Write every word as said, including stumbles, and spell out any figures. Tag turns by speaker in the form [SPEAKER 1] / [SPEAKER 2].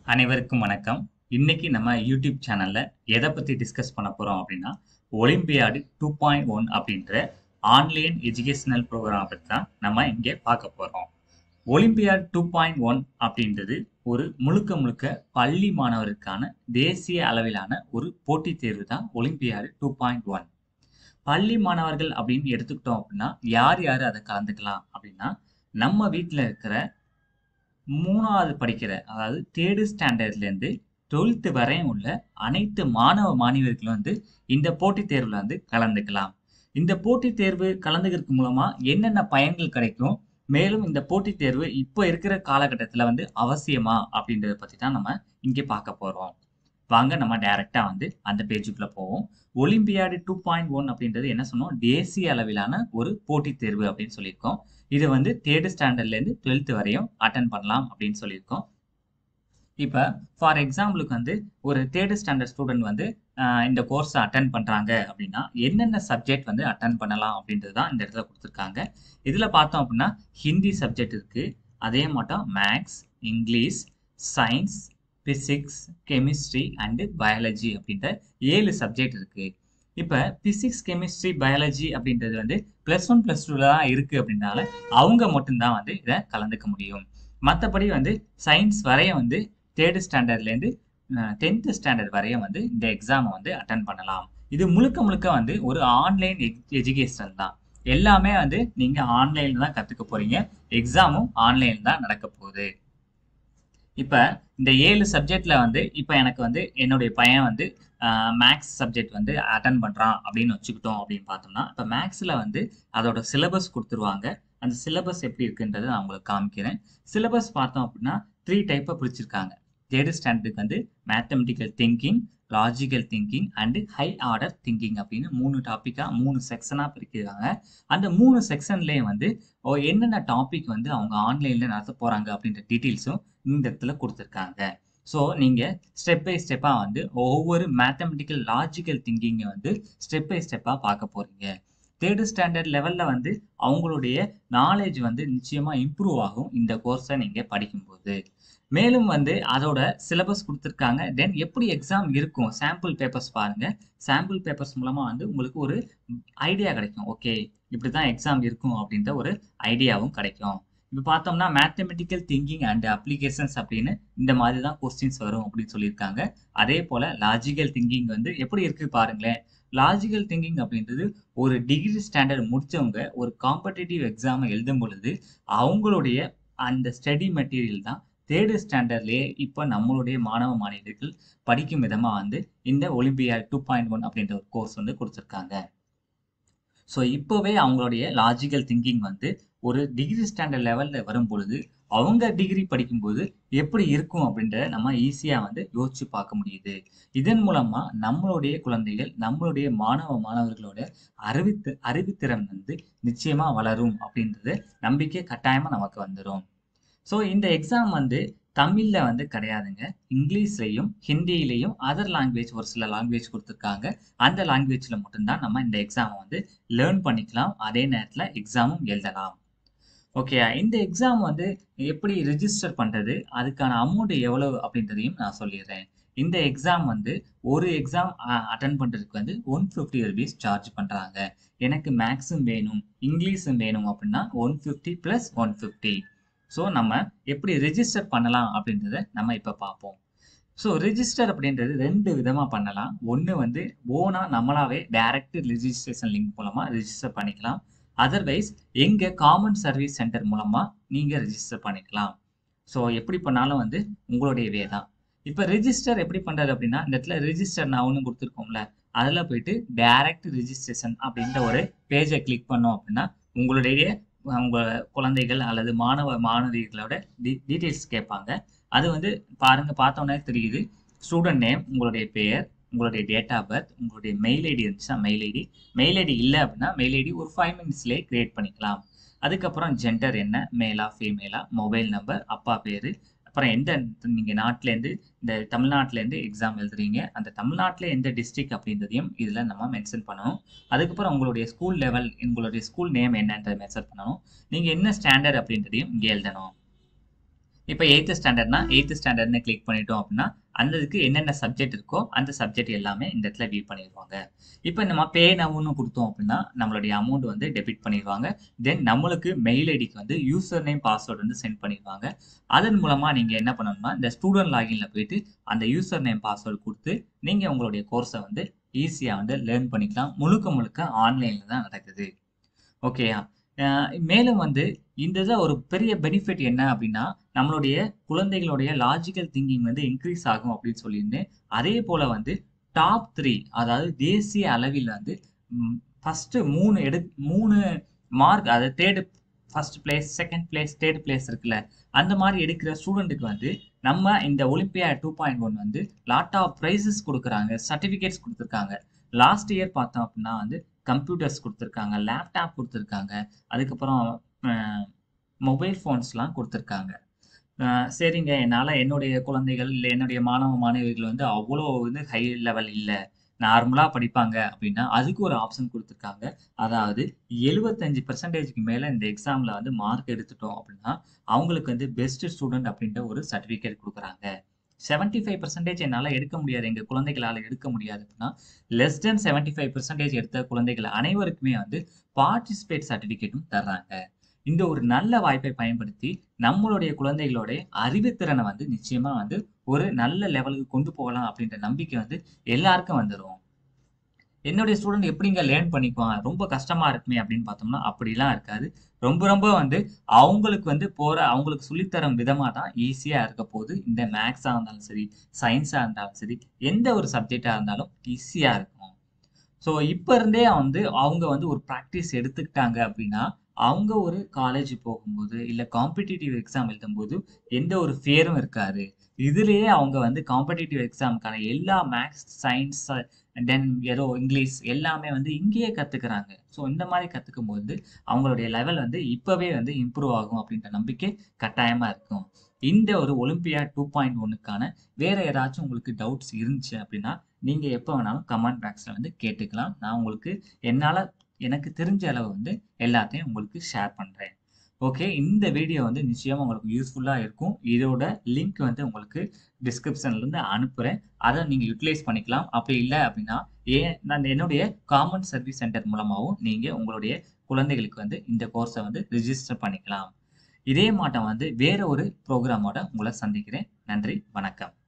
[SPEAKER 1] அனைவருக்கும் வணக்கம். இன்னைக்கு நம்ம யூடியூப் சேனல்ல எதை பத்தி டிஸ்கஸ் பண்ண போறோம் அப்படின்னா, ஒலிம்பியாடு டூ பாயிண்ட் ஒன் அப்படின்ற ஆன்லைன் எஜுகேஷனல் ப்ரோக்ராம் பத்தி தான் நம்ம இங்கே பார்க்க போறோம். ஒலிம்பியாட் டூ பாயிண்ட் ஒன் அப்படின்றது ஒரு முழுக்க முழுக்க பள்ளி மாணவருக்கான தேசிய அளவிலான ஒரு போட்டித் தேர்வு தான் ஒலிம்பியாடு டூ பாயிண்ட் ஒன். பள்ளி மாணவர்கள் அப்படின்னு எடுத்துக்கிட்டோம் அப்படின்னா யார் யார் அதை கலந்துக்கலாம் அப்படின்னா, நம்ம வீட்டில் இருக்கிற மூணாவது படிக்கிற அதாவது தேர்டு ஸ்டாண்டர்ட்லேருந்து டுவெல்த்து வரையும் உள்ள அனைத்து மாணவ மாணவியர்களும் வந்து இந்த போட்டித் தேர்வில் வந்து கலந்துக்கலாம். இந்த போட்டித் தேர்வு கலந்துக்கிறதுக்கு மூலமா என்னென்ன பயன்கள் கிடைக்கும், மேலும் இந்த போட்டித் தேர்வு இப்போ இருக்கிற காலகட்டத்தில் வந்து அவசியமா அப்படின்றத பற்றி தான் நம்ம இங்கே பார்க்க போகிறோம். வாங்க நம்ம டைரெக்டாக வந்து அந்த பேஜுக்குள்ளே போவோம். ஒலிம்பியாடு டூ பாயிண்ட் ஒன் அப்படின்றது என்ன சொன்னோம், தேசிய அளவிலான ஒரு போட்டித் தேர்வு அப்படின்னு சொல்லியிருக்கோம். இது வந்து தேர்டு ஸ்டாண்டர்ட்லேருந்து டுவெல்த்து வரையும் அட்டன் பண்ணலாம் அப்படின்னு சொல்லியிருக்கோம். இப்போ ஃபார் எக்ஸாம்பிளுக்கு வந்து ஒரு தேர்டு ஸ்டாண்டர்ட் ஸ்டூடெண்ட் வந்து இந்த கோர்ஸை அட்டன் பண்ணுறாங்க அப்படின்னா என்னென்ன சப்ஜெக்ட் வந்து அட்டன் பண்ணலாம் அப்படின்றது தான் இந்த இடத்துல கொடுத்துருக்காங்க. இதில் பார்த்தோம் அப்படின்னா ஹிந்தி சப்ஜெக்ட் இருக்குது, அதே மாட்டம் maths, English, science, physics, chemistry and biology அப்படின்ற ஏழு சப்ஜெக்ட் இருக்குது. இப்போ பிசிக்ஸ், கெமிஸ்ட்ரி, பயாலஜி அப்படின்றது வந்து ப்ளஸ் ஒன் ப்ளஸ் டூவில் தான் இருக்குது அப்படின்னால அவங்க மட்டும்தான் வந்து இதை கலந்துக்க முடியும். மற்றபடி வந்து சயின்ஸ் வரையும் வந்து தேர்டு ஸ்டாண்டர்ட்லேருந்து டென்த்து ஸ்டாண்டர்ட் வரையும் வந்து இந்த எக்ஸாமை வந்து அட்டன் பண்ணலாம். இது முழுக்க முழுக்க வந்து ஒரு ஆன்லைன் எஜுகேஷன் தான். எல்லாமே வந்து நீங்கள் ஆன்லைனில் தான் கற்றுக்க போகிறீங்க. எக்ஸாமும் ஆன்லைனில் தான் நடக்க போகுது. இப்போ இந்த ஏழு சப்ஜெக்டில் வந்து இப்போ எனக்கு வந்து என்னுடைய பையன் வந்து மேக்ஸ் சப்ஜெக்ட் வந்து அட்டன் பண்ணுறான் அப்படின்னு வச்சுக்கிட்டோம் அப்படின்னு பார்த்தோம்னா, இப்போ மேக்ஸில் வந்து அதோட சிலபஸ் கொடுத்துருவாங்க. அந்த சிலபஸ் எப்படி இருக்குன்றதை நான் உங்களுக்கு காமிக்கிறேன். சிலபஸ் பார்த்தோம் அப்படின்னா த்ரீ டைப்பை பிடிச்சிருக்காங்க. தேர்டு ஸ்டாண்டர்டுக்கு வந்து mathematical thinking, logical thinking and high order thinking அப்படின்னு மூணு டாப்பிக்காக மூணு செக்ஷனாக பிரிக்கிறாங்க. அந்த மூணு செக்ஷன்லேயும் வந்து என்னென்ன டாபிக் வந்து அவங்க ஆன்லைனில் நடத்த போகிறாங்க அப்படின்ற டீட்டெயில்ஸும் இந்த இடத்துல கொடுத்துருக்காங்க. ஸோ நீங்கள் ஸ்டெப் பை ஸ்டெப்பாக வந்து ஒவ்வொரு மேத்தமெட்டிக்கல் லாஜிக்கல் திங்கிங்கை வந்து ஸ்டெப் பை ஸ்டெப்பாக பார்க்க போகிறீங்க. தேர்டு ஸ்டாண்டர்ட் லெவலில் வந்து அவங்களுடைய நாலேஜ் வந்து நிச்சயமாக இம்ப்ரூவ் ஆகும் இந்த கோர்ஸை நீங்கள் படிக்கும்போது. மேலும் வந்து அதோட சிலபஸ் கொடுத்துருக்காங்க. தென் எப்படி எக்ஸாம் இருக்கும், சாம்பிள் பேப்பர்ஸ் பாருங்கள். சாம்பிள் பேப்பர்ஸ் மூலமாக வந்து உங்களுக்கு ஒரு ஐடியா கிடைக்கும். ஓகே, இப்படி தான் எக்ஸாம் இருக்கும் அப்படின்ற ஒரு ஐடியாவும் கிடைக்கும். இப்போ பார்த்தோம்னா மேத்தமெட்டிக்கல் திங்கிங் அண்ட் அப்ளிகேஷன்ஸ் அப்படின்னு இந்த மாதிரி தான் கொஸ்டின்ஸ் வரும் அப்படின்னு சொல்லியிருக்காங்க. அதே போல் லாஜிக்கல் திங்கிங் வந்து எப்படி இருக்குது பாருங்களேன். லாஜிக்கல் திங்கிங் அப்படின்றது ஒரு டிகிரி ஸ்டாண்டர்ட் முடித்தவங்க ஒரு காம்படிட்டிவ் எக்ஸாமை எழுதும் பொழுது அவங்களுடைய அந்த ஸ்டடி மெட்டீரியல் தான் தேர்டு ஸ்டாண்டர்ட்லேயே இப்போ நம்மளுடைய மாணவ மாணவியர்கள் படிக்கும் விதமாக வந்து இந்த ஒலிம்பியாட் டூ பாயிண்ட் ஒன் அப்படின்ற ஒரு கோர்ஸ் வந்து கொடுத்துருக்காங்க. ஸோ இப்போவே அவங்களுடைய லாஜிக்கல் திங்கிங் வந்து ஒரு டிகிரி ஸ்டாண்டர்ட் லெவலில் வரும் பொழுது அவங்க டிகிரி படிக்கும்போது எப்படி இருக்கும் அப்படின்றத நம்ம ஈஸியாக வந்து யோசிச்சு பார்க்க முடியுது. இதன் மூலமாக நம்மளுடைய குழந்தைகள், நம்மளுடைய மாணவ மாணவர்களோட அறிவித்து அறிவுத்திறன் வந்து நிச்சயமாக வளரும் அப்படின்றது நம்பிக்கை கட்டாயமாக நமக்கு வந்துடும். ஸோ இந்த எக்ஸாம் வந்து தமிழில் வந்து கிடையாதுங்க. இங்கிலீஷ்லேயும் ஹிந்தியிலையும் அதர் லாங்குவேஜ் ஒரு சில லாங்குவேஜ் கொடுத்துருக்காங்க. அந்த லாங்குவேஜில் மட்டும்தான் நம்ம இந்த எக்ஸாமை வந்து லேர்ன் பண்ணிக்கலாம். அதே நேரத்தில் எக்ஸாமும் எழுதலாம். ஓகே, இந்த எக்ஸாம் வந்து எப்படி ரிஜிஸ்டர் பண்ணுறது, அதுக்கான அமௌண்ட் எவ்வளவு அப்படின்றதையும் நான் சொல்லிடுறேன். இந்த எக்ஸாம் வந்து ஒரு எக்ஸாம் அட்டன் பண்ணுறதுக்கு வந்து ஒன் ஃபிஃப்டி ருபீஸ் சார்ஜ் பண்ணுறாங்க. எனக்கு மேக்ஸும் வேணும் இங்கிலீஷும் வேணும் அப்படின்னா one fifty plus one fifty. So நம்ம எப்படி ரெஜிஸ்டர் பண்ணலாம் அப்படின்றத நம்ம இப்போ பார்ப்போம். ஸோ ரெஜிஸ்டர் அப்படின்றது ரெண்டு விதமாக பண்ணலாம். ஒன்று வந்து ஓனாக நம்மளாவே டைரக்ட் ரெஜிஸ்ட்ரேஷன் லிங்க் மூலமாக ரெஜிஸ்டர் பண்ணிக்கலாம். அதர்வைஸ் எங்கள் காமன் சர்வீஸ் சென்டர் மூலமாக நீங்கள் ரெஜிஸ்டர் பண்ணிக்கலாம். ஸோ எப்படி பண்ணாலும் வந்து உங்களுடைய வே தான். இப்போ ரெஜிஸ்டர் எப்படி பண்ணுறது அப்படின்னா, இந்த இடத்துல ரெஜிஸ்டர் நான் ஒன்று கொடுத்துருக்கோம்ல, அதில் போயிட்டு டைரக்ட் ரெஜிஸ்ட்ரேஷன் அப்படின்ற ஒரு பேஜை கிளிக் பண்ணோம் அப்படின்னா உங்களுடைய உங்கள் குழந்தைகள் அல்லது மாணவ மாணவிகளோட டீ டீட்டெயில்ஸ் கேட்பாங்க. அது வந்து பாருங்கள், பார்த்தோன்னே தெரியுது. ஸ்டூடெண்ட் நேம், உங்களுடைய பெயர், உங்களுடைய டேட் ஆஃப் பர்த், உங்களுடைய மெயில் ஐடி இருந்துச்சுன்னா மெயில் ஐடி, மெயில் ஐடி இல்லை அப்படின்னா மெயில் ஐடி ஒரு ஃபைவ் மினிட்ஸ்லேயே க்ரியேட் பண்ணிக்கலாம். அதுக்கப்புறம் ஜெண்டர் என்ன, மேலா ஃபீமேலா, மொபைல் நம்பர், அப்பா பேர், அப்புறம் எந்த நீங்கள் நாட்டிலேருந்து இந்த தமிழ்நாட்டிலேருந்து எக்ஸாம் எழுதுறீங்க, அந்த தமிழ்நாட்டில் எந்த டிஸ்ட்ரிக்ட் அப்படின்றதையும் இதில் நம்ம மென்ஷன் பண்ணணும். அதுக்கப்புறம் உங்களுடைய ஸ்கூல் லெவல், உங்களுடைய ஸ்கூல் நேம் என்னன்றதை மென்ஷன் பண்ணணும். நீங்கள் என்ன ஸ்டாண்டர்ட் அப்படின்றதையும் இங்கே எழுதணும். இப்போ எயித் ஸ்டாண்டர்ட்னா எயித் ஸ்டாண்டர்ட்னு கிளிக் பண்ணிட்டோம் அப்படின்னா அந்த இதுக்கு என்னென்ன சப்ஜெக்ட் இருக்கோ அந்த சப்ஜெக்ட் எல்லாமே இந்த இடத்துல வியூ பண்ணிடுவாங்க. இப்போ நம்ம பே நவுன்னு கொடுத்தோம் அப்படின்னா நம்மளுடைய அமௌண்ட் வந்து டெபிட் பண்ணிடுவாங்க. தென் நம்மளுக்கு மெயில் ஐடிக்கு வந்து யூசர் நேம் பாஸ்வேர்டு வந்து சென்ட் பண்ணிடுவாங்க. அதன் மூலமா நீங்க என்ன பண்ணணும்னா இந்த ஸ்டூடெண்ட் லாகின்ல போயிட்டு அந்த யூசர் நேம் பாஸ்வேர்டு கொடுத்து நீங்க உங்களுடைய கோர்ஸை வந்து ஈஸியா வந்து லேர்ன் பண்ணிக்கலாம். முழுக்க முழுக்க ஆன்லைன்ல தான் நடக்குது. ஓகேயா? மேலும் வந்து இந்த இதில் ஒரு பெரிய பெனிஃபிட் என்ன அப்படின்னா நம்மளுடைய குழந்தைகளுடைய லாஜிக்கல் திங்கிங் வந்து இன்க்ரீஸ் ஆகும் அப்படின்னு சொல்லியிருந்தேன். அதே போல் வந்து டாப் த்ரீ அதாவது தேசிய அளவில் வந்து ஃபஸ்ட்டு மூணு எடு மூணு மார்க் அதாவது third first place second place third place இருக்குல்ல அந்த மாதிரி எடுக்கிற ஸ்டூடெண்ட்டுக்கு வந்து நம்ம இந்த ஒலிம்பியாட் டூ பாயிண்ட் ஒன் வந்து லாட் ஆஃப் ப்ரைஸஸ் கொடுக்குறாங்க, சர்டிஃபிகேட்ஸ் கொடுத்துருக்காங்க. லாஸ்ட் இயர் பார்த்தோம் அப்படின்னா வந்து கம்ப்யூட்டர்ஸ் கொடுத்துருக்காங்க, லேப்டாப் கொடுத்துருக்காங்க, அதுக்கப்புறம் மொபைல் ஃபோன்ஸ்லாம் கொடுத்துருக்காங்க. சரிங்க, என்னால் என்னுடைய குழந்தைகள் இல்லை என்னுடைய மாணவ மாணவிகள் வந்து அவ்வளோ வந்து ஹை லெவல் இல்லை, நார்மலாக படிப்பாங்க அப்படின்னா அதுக்கு ஒரு ஆப்ஷன் கொடுத்துருக்காங்க. அதாவது எழுபத்தஞ்சு பர்சன்டேஜ்க்கு மேலே இந்த எக்ஸாமில் வந்து மார்க் எடுத்துட்டோம் அப்படின்னா அவங்களுக்கு வந்து பெஸ்ட் ஸ்டூடெண்ட் அப்படின்ற ஒரு சர்டிஃபிகேட் கொடுக்குறாங்க. செவன்டி ஃபைவ் பர்சன்டேஜ் என்னால் எடுக்க முடியாது, எங்கள் குழந்தைகளால் எடுக்க முடியாது அப்படின்னா less than seventy five percentage எடுத்த குழந்தைகள் அனைவருக்குமே வந்து பார்ட்டிசிபேட் சர்டிஃபிகேட்டும் தர்றாங்க. இந்த ஒரு நல்ல வாய்ப்பை பயன்படுத்தி நம்மளுடைய குழந்தைகளோட அறிவுத்திறனை வந்து நிச்சயமா வந்து ஒரு நல்ல லெவலுக்கு கொண்டு போகலாம் அப்படின்ற நம்பிக்கை வந்து எல்லாருக்கும் வந்துடும். என்னுடைய ஸ்டூடெண்ட் எப்படிங்க லேர்ன் பண்ணிக்குவாங்க, ரொம்ப கஷ்டமா இருக்குமே அப்படின்னு பார்த்தோம்னா அப்படிலாம் இருக்காது. ரொம்ப ரொம்ப வந்து அவங்களுக்கு வந்து போற அவங்களுக்கு சொல்லித்தரும் விதமாக தான் ஈஸியாக இருக்க போகுது. இந்த மேக்ஸாக இருந்தாலும் சரி, சயின்ஸாக இருந்தாலும் சரி, எந்த ஒரு சப்ஜெக்டாக இருந்தாலும் ஈஸியாக இருக்கும். ஸோ இப்போ இருந்தே வந்து அவங்க வந்து ஒரு ப்ராக்டிஸ் எடுத்துக்கிட்டாங்க அப்படின்னா அவங்க ஒரு காலேஜ் போகும்போது இல்லை காம்படிட்டிவ் எக்ஸாம் எழுதும்போது எந்த ஒரு ஃபியரும் இருக்காது. இதுலேயே அவங்க வந்து காம்படிட்டிவ் எக்ஸாமுக்கான எல்லா மேக்ஸ், சயின்ஸ், தென் ஏதோ இங்கிலீஷ் எல்லாமே வந்து இங்கேயே கற்றுக்குறாங்க. ஸோ இந்த மாதிரி கற்றுக்கும் போது அவங்களுடைய லெவல் வந்து இப்போவே வந்து இம்ப்ரூவ் ஆகும் அப்படின்ற நம்பிக்கை கட்டாயமாக இருக்கும். இந்த ஒரு ஒலிம்பியாட் டூ பாயிண்ட் ஒன்னுக்கான வேறு ஏதாச்சும் உங்களுக்கு டவுட்ஸ் இருந்துச்சு அப்படின்னா நீங்கள் எப்போ வேணாலும் கமெண்ட் பாக்ஸில் வந்து கேட்டுக்கலாம். நான் உங்களுக்கு என்னால் எனக்கு தெரிஞ்ச அளவு வந்து எல்லாத்தையும் உங்களுக்கு ஷேர் பண்ணுறேன். ஓகே, இந்த வீடியோ வந்து நிச்சயமாக உங்களுக்கு யூஸ்ஃபுல்லாக இருக்கும். இதோட லிங்க் வந்து உங்களுக்கு டிஸ்கிரிப்ஷன்லேருந்து அனுப்புகிறேன், அதை நீங்கள் யூட்டிலைஸ் பண்ணிக்கலாம். அப்படி இல்லை அப்படின்னா ஏன் நான் என்னுடைய காமன் சர்வீஸ் சென்டர் மூலமாகவும் நீங்கள் உங்களுடைய குழந்தைகளுக்கு வந்து இந்த கோர்ஸை வந்து ரிஜிஸ்டர் பண்ணிக்கலாம். இதே மாட்டம் வந்து வேற ஒரு ப்ரோக்ராமோட உங்களை சந்திக்கிறேன். நன்றி, வணக்கம்.